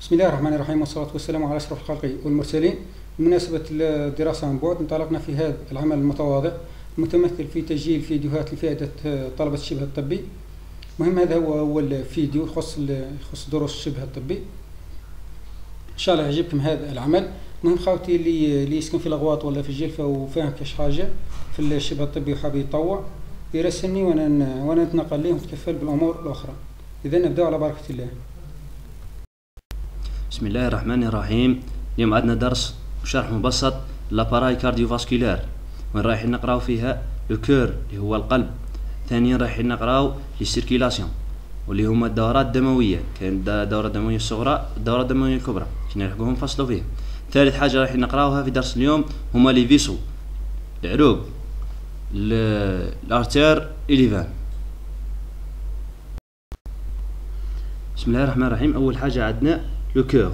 بسم الله الرحمن الرحيم، والصلاة والسلام على أشرف الخلق والمرسلين. بمناسبة الدراسة عن بعد، انطلقنا في هذا العمل المتواضع المتمثل في تسجيل فيديوهات لفائدة طلبة الشبه الطبي. مهم هذا هو أول فيديو يخص دروس الشبه الطبي. إن شاء الله يعجبكم هذا العمل. مهم خاوتي اللي يسكن في الأغواط ولا في الجلفة وفاهم كاش حاجة في الشبه الطبي وحاب يتطوع يرسلني وأنا نتنقل ليه ونتكفل بالأمور الأخرى. إذا نبدأ على بركة الله. بسم الله الرحمن الرحيم. اليوم عندنا درس وشرح مبسط لاباراي كارديوفاسكولار، وين رايحين نقراو فيها لو كور اللي هو القلب. ثانيا رايحين نقراو لي سيركيلاسيون واللي هما الدورات الدمويه، كاين الدوره الدمويه الصغرى الدوره الدمويه الكبرى، كنا نلحقوهم نفصلوا فيها. ثالث حاجه رايحين نقراوها في درس اليوم هما لي فيسو، العروق، الارتير إليفان. بسم الله الرحمن الرحيم. اول حاجه عندنا le cœur.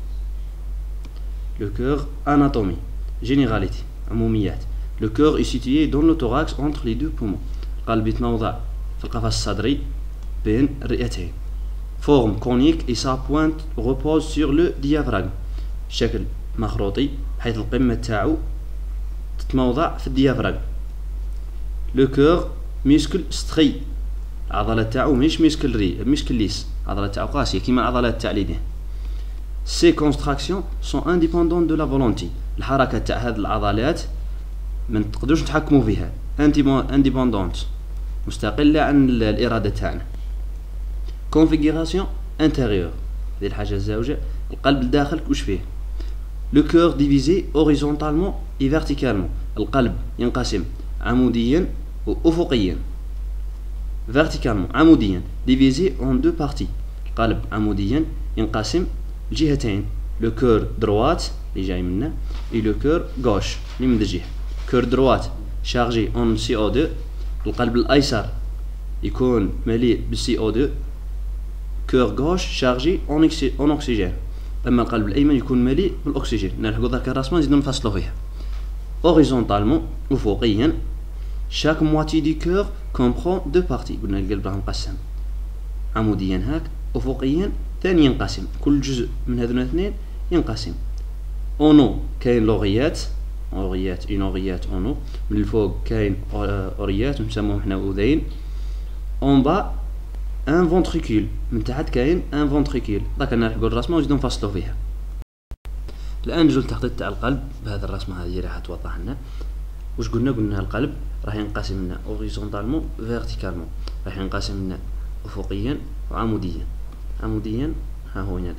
Le cœur, anatomie, généralité, عموميات. Le cœur est situé dans le thorax entre les deux poumons. القلب يتموضع في القفص الصدري بين الرئتين. Forme conique et sa pointe repose sur le diaphragme. شكل مخروطي حيث القمة تاعو تتموضع في الديافراغم. Le cœur muscle strié. العضلة تاعو مش مشكل ليس، العضلة تاعو قاسية كيما العضلات تاع اليدين. Ces contractions sont indépendantes de la volonté. الحركة تاع هذه العضلات ما نقدروش نتحكموا فيها، indépendante، مستقلة عن الإرادة تاعنا. Configuration intérieure، هذه الحاجة الزوجة، القلب الداخل واش فيه. Le cœur divisé horizontalement et verticalement. القلب ينقسم عموديا وأفقيا. Verticalement، عموديا، divisé en deux parties. القلب عموديا ينقسم الجهتين، لو كور دروات اللي جاي منه اي لو كور غوش اللي من الجهه. كور دروات شارجي اون سي او 2، القلب الايسر يكون مليء بالسي او 2، كور غوش شارجي اون اوكسجين، اما القلب الايمن يكون مليء بالاكسجين. نلحقوا ذاك الرسمه نزيدو نفصلوا فيها. اوريزونتالمون، افقيا، شاك مواتي دي كور كومبرون دو بارتي. قلنا القلب راه مقسم عموديا هاك، افقيا ثاني ينقسم، كل جزء من هذون الاثنين ينقسم. اونو كاين لوغيات، اون اوغيات اونو، من الفوق كاين اوريات نسموهم حنا اذين. اون با ان فونتريكول، من تحت كاين ان فونتريكول. داك نلحقوا الرسمه ونزيدو نفصلوا فيها. الان نجو للتخطيط تاع القلب بهذه الرسمه هذه راح توضح لنا واش قلنا القلب راح ينقسم لنا اوريزونتالمون فيرتيكالمون، راح ينقسم لنا افقيا وعموديا. عموديا ها هو هنا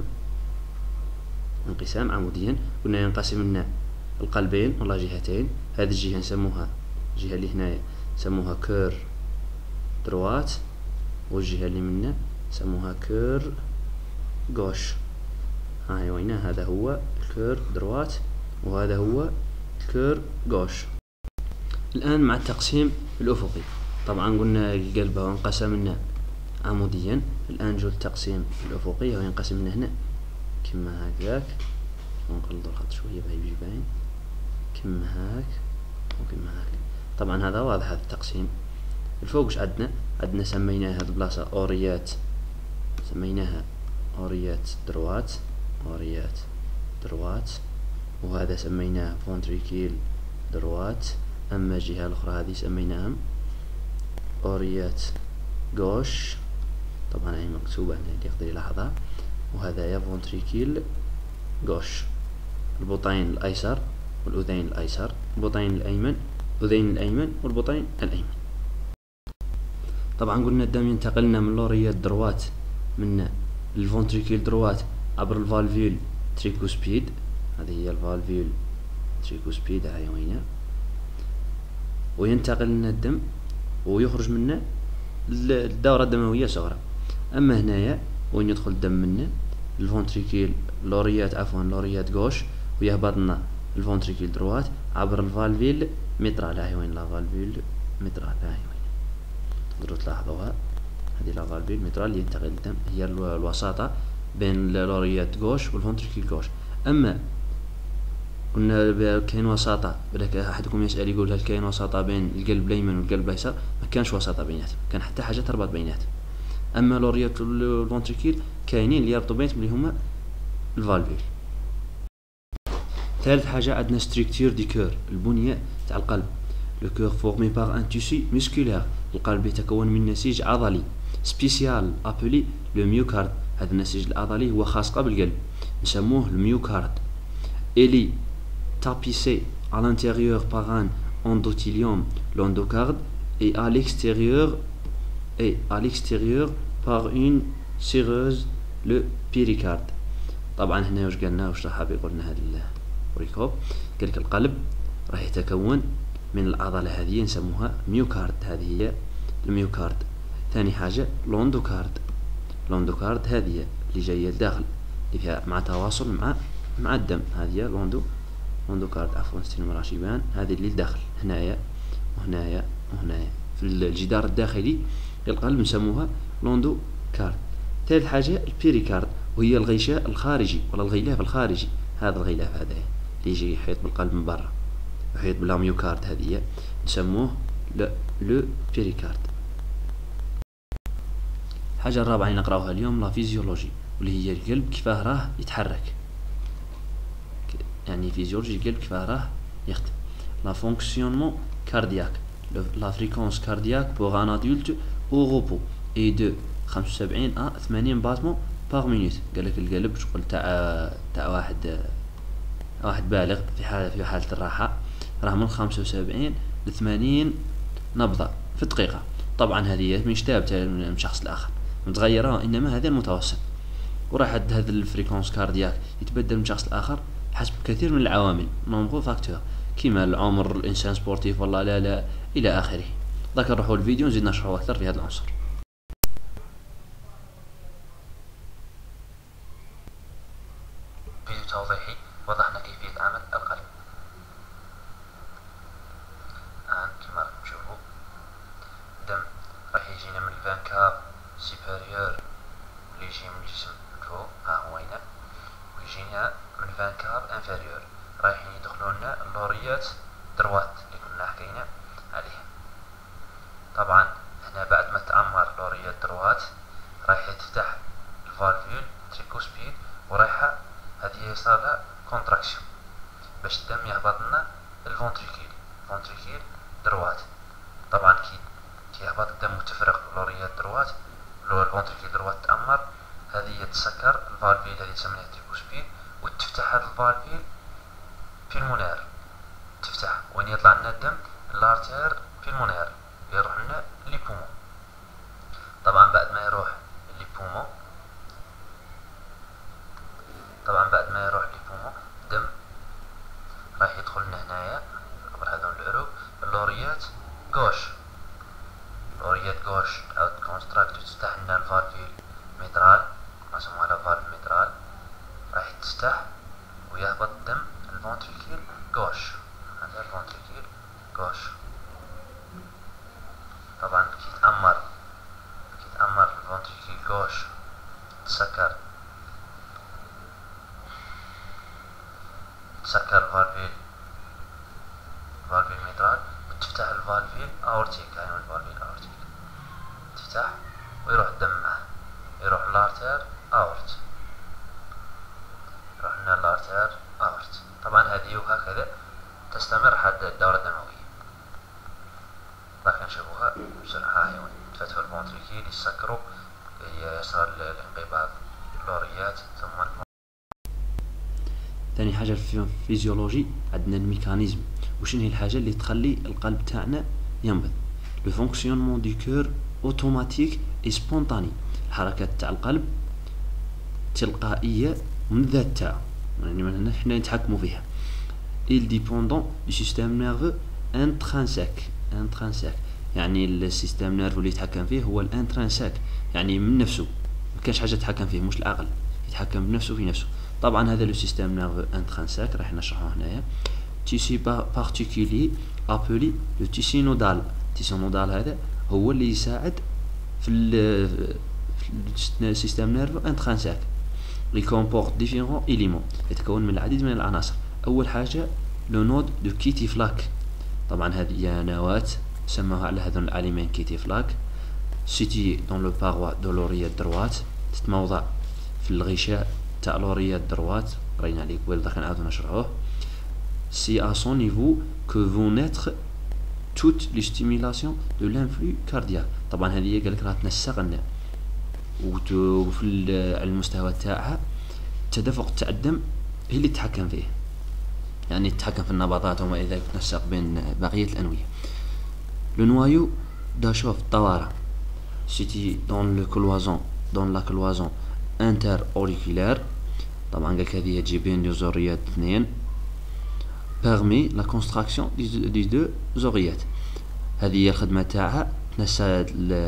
انقسام عموديا. قلنا ينقسم لنا القلبين ولا جهتين، هذه الجهة نسموها الجهة اللي هنايا نسموها كور دروات، والجهة اللي منا نسموها كور غوش. هاي وين هذا هو الكور دروات وهذا هو الكور غوش. الآن مع التقسيم الأفقي، طبعا قلنا القلب هو انقسم لنا عموديا. الآن جو التقسيم الأفقي، هو ينقسم من هنا كما هكذاك، ونقلدو الخط شوية باه يجي باين كما هاك وكما هاك. طبعا هذا واضح هذا التقسيم. الفوق واش عندنا سميناها هاد البلاصة أوريات، سميناها أوريات دروات، أوريات دروات، وهذا سميناه فونتريكيل دروات. أما الجهة الأخرى هذه سميناها أوريات غوش، طبعا هي مكتوبة هنا اللي يقدر يلاحظها. وهذا يا فونتريكيل غوش، البطين الأيسر والأذين الأيسر، البطين الأيمن، الأذين الأيمن والبطين الأيمن. طبعا قلنا الدم ينتقلنا من لوريات دروات من الفونتريكيل دروات عبر الفالفيول تريكوسبيد، هذه هي الفالفيول تريكوسبيد هاي وينها، وينتقل لنا الدم ويخرج منه الدورة الدموية صغرى. أما هنايا وين يدخل الدم منه الفونتريكيل لوريات غوش، ويهبط لنا الفونتريكيل دروات عبر الفالفيل ميترال. هاي وين لا فالفيل ميترال، هاي وين تقدروا تلاحظوها، هذه لا فالفيل ميترال اللي ينتقل الدم، هي الوساطة بين لوريات غوش والفونتريكيل غوش. أما قلنا كاين وساطة، بلاك أحدكم يسأل يقول هل كاين وساطة بين القلب الأيمن والقلب الأيسر؟ ما كانش وساطة بيناتهم، كان حتى حاجة تربط بيناتهم. أما لوريات والفونتريكيل كاينين اللي يربطوا بيناتهم اللي هما الفالفول. ثالث حاجة عندنا ستركتور دي كور، البنية تاع القلب. لو كور فورمي باغ ان تيسي مسكولير، القلب يتكون من نسيج عضلي سبيسيال ابلي لو ميوكارد. هذا النسيج العضلي هو خاص بالقلب، نسموه الميوكارد. إلي تابيسي à l'intérieur par un endothélium, l'endocarde, et à l'extérieur par une séreuse, le péricarde. طبعا هنا واش قالنا، واش راح يقولنا هذا الريكوب؟ قالك القلب راح يتكون من العضلة هذه نسموها ميوكارد، هذه هي الميوكارد. ثاني حاجة لوندوكارد، لوندوكارد هذه اللي جاية لداخل، اللي فيها مع تواصل مع الدم، هذه هي لوندوكارد. عفوا ستين راش يبان، هذه اللي لداخل هنايا وهنايا وهنايا في الجدار الداخلي للقلب نسموها لوندوكارد. ثالث حاجة البيريكارد، وهي الغشاء الخارجي ولا الغلاف الخارجي. هذا الغلاف هذا اللي يجي يحيط بالقلب من برا، يحيط بالميوكارد، هذه نسموه لو بيريكارد. الحاجة الرابعة اللي نقراوها اليوم لا فيزيولوجي، واللي هي القلب كيفاه راه يتحرك، يعني فيزيولوجي القلب كيفاه راه يخدم. لا فونكسيونمون كاردياك، لا فريكونس كاردياك بوغ ان ادولت او روبو اي دو 75 ا 80 باتمون باغ مينوت. قالك القلب شغل تاع واحد بالغ في حالة الراحة راه من 75 ل 80 نبضة في الدقيقة. طبعا هذه مش ثابتة من شخص لآخر، متغيرة، إنما هذا المتوسط. وراح هذا الفريكونس كاردياك يتبدل من شخص لآخر حسب كثير من العوامل، نومبرو فاكتور، كيما العمر، الإنسان سبورتيف ولا لا إلى آخره. ذاك نروحوا الفيديو نزيد نشرحوا أكثر في هذا العنصر. فيديو توضيحي وضحنا كيفية عمل القلب. الآن كما راكم تشوفوا الدم راح يجينا من الفان كاب سوبيريور اللي يجي من الجسم فوق، ها هو هنا، ويجينا من الفان كاب انفيريور رايحين يدخلوا لنا اللوريات دروات اللي كنا حكينا عليها. طبعا هنا بعد ما تعمر لوريات دروات رايح تفتح الفالفول تريكوسبيد، ورايحة هذه يصير لها كونتراكسيون باش الدم يهبط لنا الفونتريكيل دروات. طبعا كي يهبط الدم وتفرق لوريات دروات، لو الفونتريكيل دروات تأمر، هذه تسكر الفالفيل هذه تسميها تريكوسبيد، وتفتح هذا الفالفيل بيلمونير، تفتح وين يطلع لنا الدم الارتير بيلمونير يروح لنا لي بومون. طبعا بعد ما يروح لي بومون الدم راح يدخل لنا هنايا قبل هذول العروق اللوريات غوش تعاود كونستراكت وتفتح لنا الفالفيل ميترال، ما سموها لا فالف ميترال، راح تفتح ويهبط الدم الفونتريكيل غوش، هذا الفونتريكيل غوش. طبعا كي تأمر الفونتريكيل غوش تسكر الفالفيل ميترال، وتفتح الفالفيل اورتيك، هاي الفالفيل اورتيك تفتح ويروح الدم معه، يروح الارتير اورت، يروح لنا الارتير اورت. طبعا هذه وهكذا تستمر حتى الدورة الدموية. راح نشوفوها بسرعة، هاي وين تفتحوا الفونتريكيل يسكروا، يصير الانقباض اللوريات ثم ثاني حاجة في الفيزيولوجي عندنا الميكانيزم، وشنو هي الحاجة اللي تخلي القلب تاعنا ينبض. لو فونكسيونمون دو كور اوتوماتيك اي سبونتاني، الحركات تاع القلب تلقائية من الذات تاعو، يعني حنا نتحكموا فيها. il dépendant du système nerveux intrinsèque، يعني السيستم نيرفو اللي يتحكم فيه هو الانترانساك، يعني من نفسه، ما كانش حاجة تتحكم فيه، مش العقل يتحكم بنفسه في نفسه. طبعا هذا لو سيستم نيرفو انترانساك راح نشرحه هنايا. تيسي بارتيكولي ابولي لو تيسي نودال، تيسي نودال هذا هو اللي يساعد في السيستم نيرفو انترانساك. il comporte différents éléments، يتكون من العديد من العناصر. أول حاجة لو نود دو كيتي فلاك، طبعا هذه نواة سموها على هذون العالمين كيتي فلاك، سيتي دون لو باروا دو لوريات دروات، تتموضع في الغشاء تاع لوريات دروات قرينا عليه قبل داك نعاودو نشرحوه. سي ا سون نيفو كو فون نيتر توت لي ستيميلاسيون دو لانفلو كاردياك. طبعا هذه قالك راه تنسق لنا وفي على المستوى تاعها التدفق تاع الدم هي اللي تتحكم فيه، يعني تتحكم في النبضات وما الى ذلك، تنسق بين بقيه الانويه. لو نوايو داشوف الطوارة سيتي دون لو كلوازون دون لا كلوازون انتر اوريكولار. طبعا قالك هذه تجي بين دو زوريات اثنين. بيرمي لا كونستراكسيون دي دو زوريات. هذه هي الخدمه تاعها، تنسى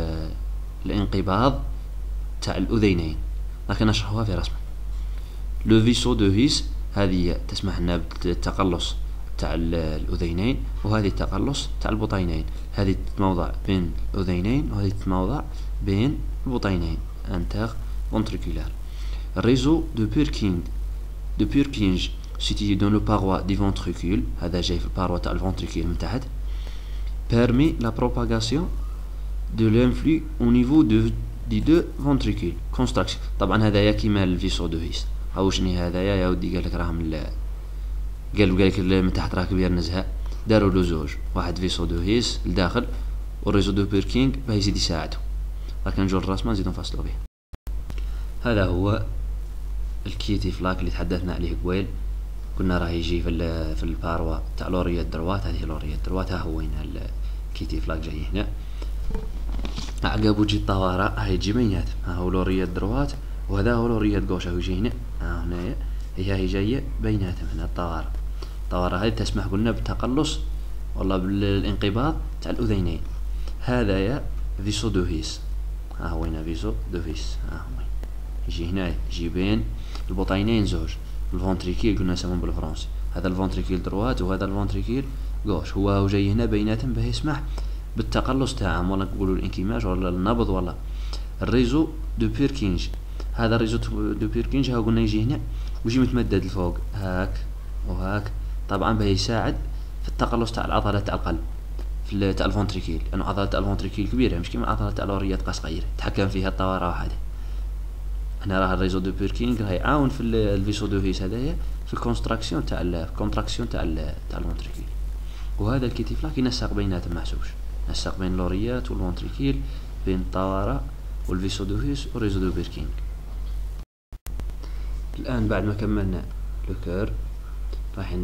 الانقباض تاع الاذينين، لكن نشرحوها في رسمه. لو فيسو دو هيس هذه تسمح لنا بالتقلص تاع الاذينين، وهذه التقلص تاع البطينين. هذه تتموضع بين الاذينين وهذه تتموضع بين البطينين انتر فونتريكولار. الريزو دو بيركينج سيتي دون لو باروا دي فونتريكول، هذا جاي في الباروا تاع الفونتريكول من تحت. بيرمي لا بروباغاسيون دو لانفلو او نيفو دي دو فونتريكول كونستراكسيون. طبعا هذايا كيما الفيسو دو هيس. هاو شني هذايا يا ودي قالك راه من قالك من تحت راه كبير نزهه، داروا له زوج، واحد فيسو دو هيس لداخل والريزو دو بيركينغ باه يزيد يساعدو، لكن نجو الرسمه نزيدو نفصلو به. هذا هو الكيتي فلاك اللي تحدثنا عليه قبيل، قلنا راه يجي في الباروا تاع لوريات دروات. هذه لوريات دروات، ها هو هنا الكيتي فلاك جاي هنا. عقب وجه الطوارة هاي تجي بيناتهم، ها هو لوريات دروات وهذا هو لوريات غوش، هو يجي هنا. ها هنايا هي جايه بيناتهم هنا الطوارة. الطوارة هذه تسمح قلنا بالتقلص والله بالانقباض تاع الاذينين. هذايا فيسو دو هيس، ها هو هنا فيسو دو هيس، ها هو يجي هنا، يجي بين البطينين زوج. الفونتريكيل قلنا يسمون بالفرنسي، هذا الفونتريكيل دروات وهذا الفونتريكيل غوش. هو جاي هنا بيناتهم باه يسمح بالتقلص تاعهم، ولا نقولوا الانكماش ولا النبض ولا. الريزو دو بيركينج، هذا الريزو دو بيركينج ها قلنا يجي هنا ويجي متمدد الفوق هاك وهاك، طبعا باه يساعد في التقلص تاع العضلات تاع القلب في تاع الفونتريكيل، لانه عضلات تاع الفونتريكيل كبيره مش كيما العضلات تاع الوريات صغيره، تحكم فيها الطواره واحده. هنا راه الريزو دو بيركينغ راه يعاون في الفيسو دو هيس هذايا في الكونستراكسيون تاع الكونتراكسيون تاع الفونتريكيل. وهذا الكيتي فلاك ينسق بيناتهم محسوبش، نسق بين الوريات والفونتريكيل، بين الطواره والفيسو دو هيس والريزو دو بيركينغ. الان بعد ما كملنا لو كور راح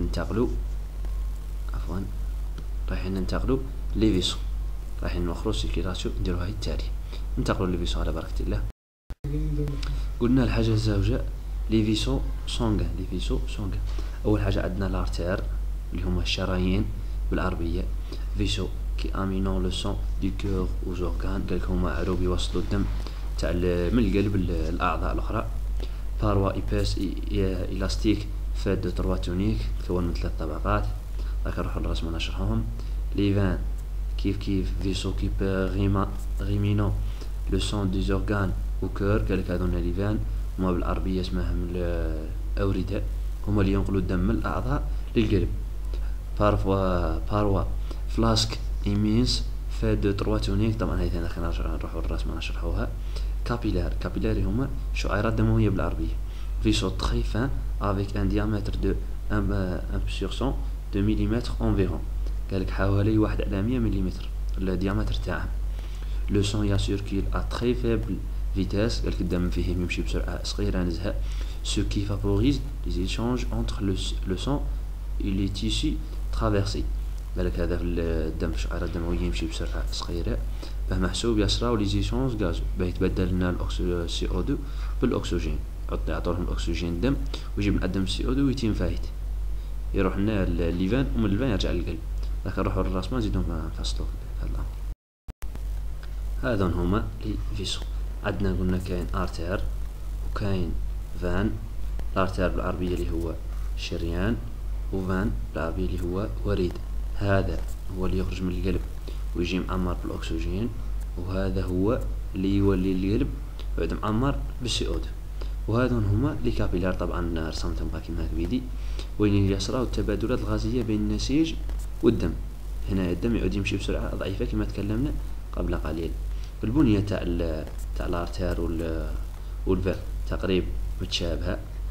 ننتقلوا لي فيسو، راح نوخروا السيركيلاسيون نديروا هاي التالي. ننتقلوا لي فيسو على بركة الله. قلنا الحاجة الزوجة لي فيسو سونغ. أول حاجة عندنا لارتير اللي هما الشرايين بالعربية، فيسو كي امينون لو سون دو كور او زورغان، قالك هما عروق يوصلوا الدم تاع من القلب للأعضاء الأخرى. باروا إيباس إلاستيك فات دو تروا تونيك، تكون من 3 طبقات، راك نروحو للرسمة نشرحوهم. لي فان كيف فيسو كي غيمينون لو سون دي زورغان او كور، قالك هذونا لي فان هما بالعربية اسمهم الأوردة، هما اللي ينقلوا الدم من الأعضاء للقلب. باروا فلاسك إيمينس فات دو تروا تونيك، طبعا هاي ثاني نروحو للرسمة نشرحوها. كابيلاري هما شعيرات دموية بالعربية. فيسو تخي فان avec un diamètre de 1/100 de millimètre environ، قالك حوالي 1/100 مليمتر الديامتر تاعها. لو سون يا سيركيل ا تري فيبل فيتاس، قالك الدم فيه يمشي بسرعة صغيرة نزهة. ce qui favorise les échanges entre le sang et les tissus traversés، قالك هذا في الدم الشعيرة الدموية يمشي بسرعة صغيرة، باه محسوب يسراو لي زيشونج غاز، باه يتبدل لنا CO2 بالاكسجين، يعطولهم الاكسجين الدم ويجيب لنا الدم CO2 ويتم فايت يروح لنا الليفان، ومن الليفان يرجع للقلب. لكن نروحو للرسمة نزيدو نفصلو هذا. هذون هما لي فيسو. عندنا قلنا كاين ارتير وكاين فان. الارتير بالعربية اللي هو شريان، وفان بالعربية اللي هو وريد. هذا هو اللي يخرج من القلب ويجي معمر بالاكسجين، وهذا هو اللي يولي القلب يعود معمر بالCO2. وهذون هما لي كابيلار، طبعا رسمتهم كيما هكا بيدي، وين يصراو التبادلات الغازية بين النسيج والدم. هنا الدم يعود يمشي بسرعة ضعيفة كما تكلمنا قبل قليل. البنية تاع الارتير والفان تقريبا متشابهة،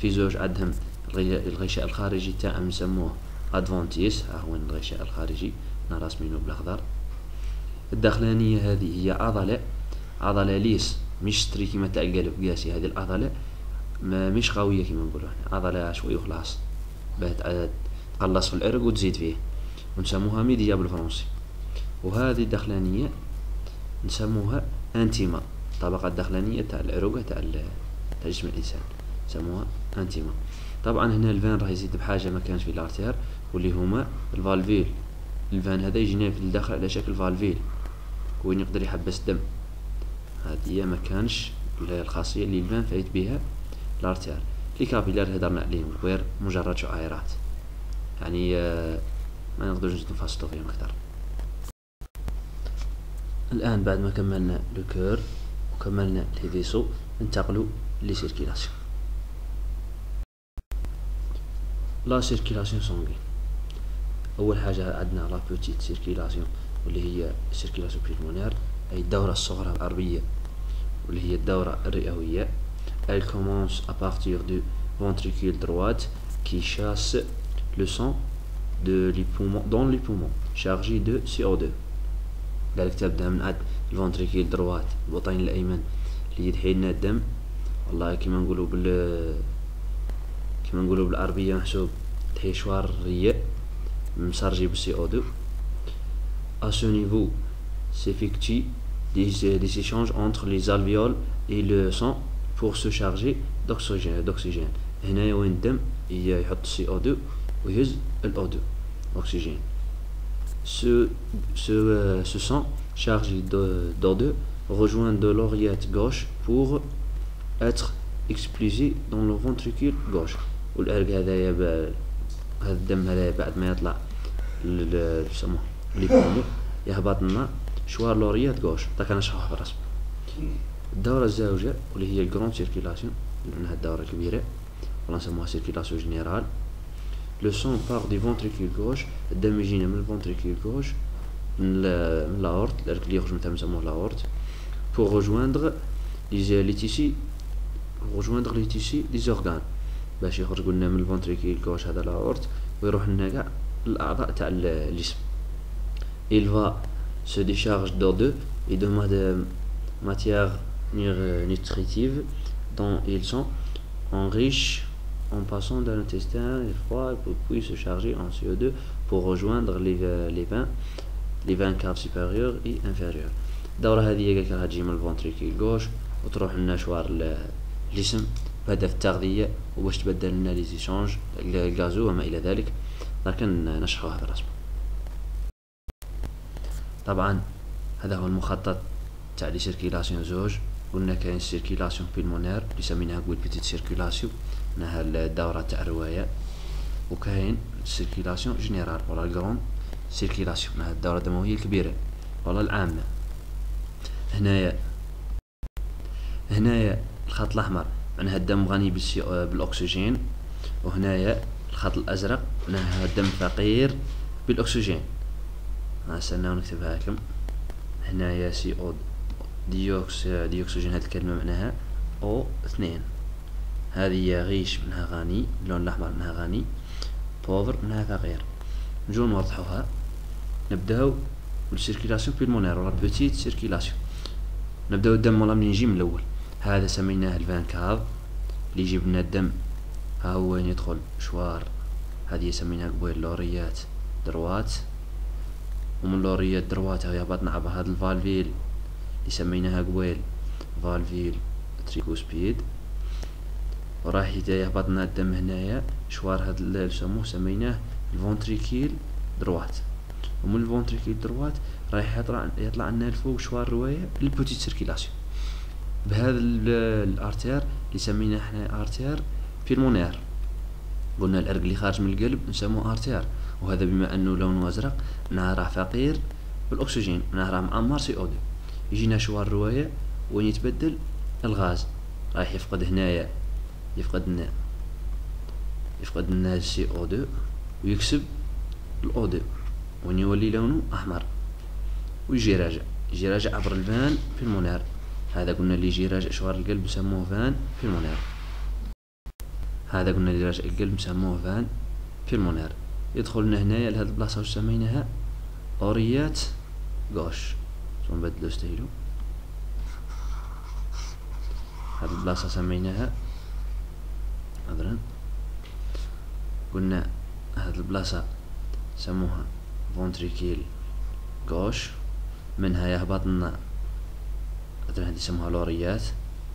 في زوج عندهم الغشاء الخارجي تاعهم نسموه ادفونتيس، ها هو الغشاء الخارجي راسمينه بالاخضر. الداخلانيه هذه هي عضله ليس مش ستري كيما تاع القلب قاسي، هذه العضله ما مش قويه كيما نقولوا احنا، عضله شويه وخلاص باه تقلص في العرق وتزيد فيه، ونسموها ميديا بالفرنسي. وهذه الداخلانيه نسموها انتيما، الطبقه الداخلانيه تاع العروق تاع جسم الانسان نسموها انتيما. طبعا هنا الفان راح يزيد بحاجه ما كانش في الارتير، واللي هما الفالفيل. الفان هذا يجينا في الداخل على شكل فالفيل وين يقدر يحبس الدم، هذه ما كانش الخاصيه اللي الفان فايت بها الارتير. لي كابيلار هدرنا عليهم غير مجرد شعيرات، يعني ما نقدرش نفصلوا فيهم اكثر. الان بعد ما كملنا لو كور وكملنا لي فيسو ننتقلوا لي سيركيلاسيون. لا سيركيلاسيون سونغين، اول حاجه عندنا لا بوتيت سيركيلاسيون واللي هي سيركيلاسيون بيلمونير، اي الدوره الصغرى العربيه واللي هي الدوره الرئويه. Elle commence à partir du ventricule droit qui chasse le sang dans les poumons chargés de CO2. ذلك تبدأ من عند الفنتريكيل دروات، البطين الأيمن اللي يدحي لنا الدم، والله كيما نقولوا بالعربية محسوب تحيشوار الرياء مسرجي بالCO2. À ce niveau s'effectuent des échanges entre les alvéoles et le sang pour se charger d'oxygène. هنا وين الدم يحط CO2 ويهز الO2 oxygène. Ce sang chargé d'O2 rejoint de l'oreillette gauche pour être expulsé dans le ventricule gauche. والعرق هذا هذا الدم هذا بعد ما يطلع يسموه لي بومو يهبط لنا شوار لوريات غوش. تا كنشرحوه بالرسم. الدورة الزاوجة واللي هي الجرون سيركيلاسيون، لأنها الدورة الكبيرة ولا نسموها سيركيلاسيون جينيرال. لو سون بار دي فونتريكول غوش، الدم يجينا من الفونتريكول غوش من لاورت، العرق اللي يخرج منها نسموه لاورت، pour rejoindre les tissus des organes، باش يخرج لنا من الفونتريكول غوش هذا لاورت ويروح لنا كاع الأعضاء تاع الجسم. Il va se décharge d'O2 et de matière nutritive dont ils sont enrichis en passant dans l'intestin froid puis se charger en CO2 pour rejoindre les veines caves supérieures et inférieures. الدورة هذه قالك راها تجي من الفونتريكول غوش وتروح لنا شوار الجسم بهدف التغذية وباش تبدل لنا لي زيشانج الغازو وما إلى ذلك، لكن نشرحوها في الرسم. طبعا هذا هو المخطط تاع لي سيركيلاسيون زوج. قلنا كاين سيركيلاسيون بيلمونير اللي سميناها قول بيتيت سيركيلاسيون، انها الدورة تاع الرواية، وكاين سيركيلاسيون جينيرال ولا الجرون سيركيلاسيون، انها الدورة الدموية الكبيرة ولا العامة. هنايا الخط الأحمر معناها الدم غني بالأكسجين، وهنايا الخط الأزرق معناها الدم فقير بالأكسجين. استنى ونكتبها لكم. هنايا CO ديوكسيجين، هذه الكلمة معناها O2، هذه غيش منها غني، اللون الأحمر منها غني، بوفر منها فقير. نجو نوضحوها. نبداو بالسيركيلاسيون بيلمونير ولا بوتيت سيركيلاسيون. نبداو الدم والله منين يجي من الأول، هذا سميناه الفان كاف اللي يجيب لنا الدم، ها هو وين يدخل شوار، هذه سميناها قبيل لوريات دروات، ومن لوريات دروات يهبط نعبر هاد الفالفيل اللي سميناها قبيل فالفيل تريكوسبيد، وراح يهبط لنا الدم هنايا شوار هاد اللي سميناه الفونتريكيل دروات، ومن الفونتريكيل دروات رايح يطلع لنا الفوق شوار رواية البوتيت سيركيلاسيون بهذا الارتير اللي سميناه احنا ارتير بيلمونير. قلنا العرق اللي خارج من القلب نسموه ارتير، وهذا بما انه لونه ازرق معناها راه فقير بالاكسجين، معناها راه معمر CO2. يجينا شوار رواية وين يتبدل الغاز، رايح يفقد هنايا يفقد لنا CO2 ويكسب الO2 وين يولي لونه احمر، ويجي راجع عبر الفان بيلمونير. هذا قلنا اللي يجي راجع شوار القلب يسموه فان بيلمونير. هذا قلنا اللي راجع القلب سموه فان بيلمونير. يدخل لنا هنايا لهاد البلاصة واش سميناها اوريات غوش. نبدلو ستيلو. هاد البلاصة سميناها عذرا، قلنا هاد البلاصة سموها فونتريكيل غوش، منها يهبط لنا مثلا هذه يسموها لوريات،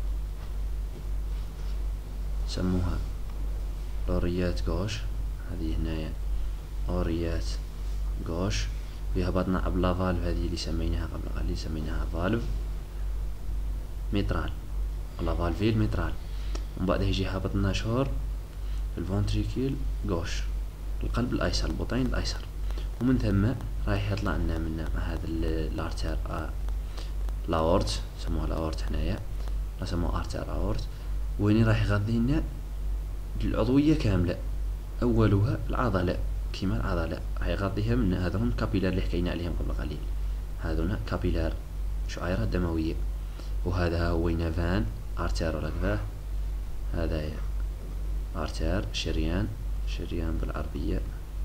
سموها لوريات غوش. هذه هنايا اوريات غوش، ويهبطنا قبل فالف هذه اللي سميناها قبل قليل سميناها فالف ميترال ولا فالفيل ميترال. ومن بعد يجي هابطنا شهور في الفونتريكيل غوش، القلب الايسر، البطين الايسر. ومن ثم رايح يطلع لنا من هذا الارتير لاورت، سموها لاورت هنايا، لا سموها ارتير اورت. وين راح يغذي لنا العضوية كاملة، اولها العضلة كيما العضلة راح يغذيها من هذون كابيلار اللي حكينا عليهم قبل قليل. هذونا كابيلار شعيرات دموية. وهذا هو وين فان ارتير ولا كذا، هذا ارتير شريان، شريان بالعربية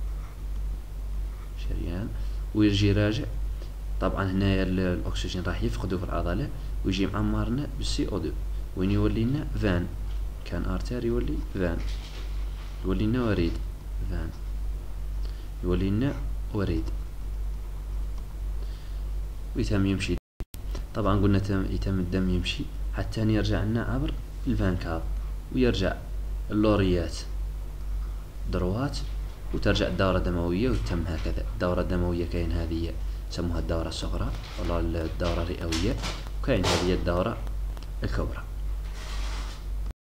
شريان. ويجي راجع طبعا هنايا الاكسجين راح يفقدوا في العضلة ويجي معمرنا بالسي او 2. وين يولي لنا فان، كان ارتير يولي فان، يولي لنا وريد فان، يولي لنا وريد، ويتم يمشي. طبعا قلنا يتم الدم يمشي حتى يرجع لنا عبر الفان كاب، ويرجع اللوريات دروات، وترجع الدورة الدموية وتتم هكذا. الدورة الدموية كاين هذه سموها الدورة الصغرى ولا الدورة الرئوية، وكاين هذه الدورة الكبرى.